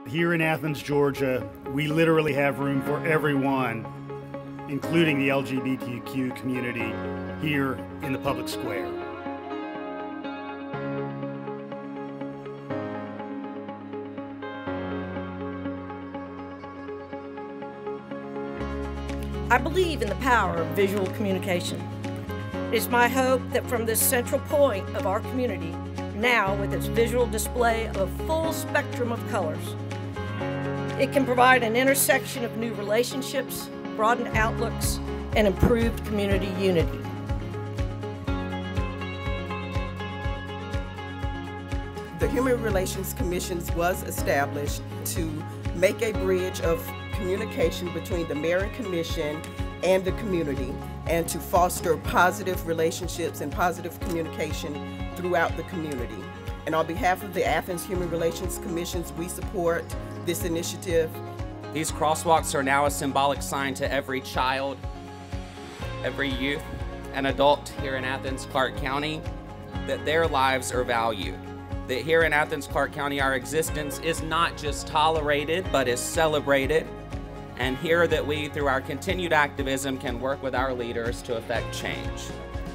Here in Athens, Georgia, we literally have room for everyone, including the LGBTQ community, here in the public square. I believe in the power of visual communication. It is my hope that from this central point of our community, now with its visual display of a full spectrum of colors, it can provide an intersection of new relationships, broadened outlooks, and improved community unity. The Human Relations Commission was established to make a bridge of communication between the mayor and commission and the community, and to foster positive relationships and positive communication throughout the community. And on behalf of the Athens Human Relations Commissions, we support this initiative. These crosswalks are now a symbolic sign to every child, every youth and adult here in Athens-Clarke County that their lives are valued. That here in Athens-Clarke County, our existence is not just tolerated, but is celebrated. And here that we, through our continued activism, can work with our leaders to effect change.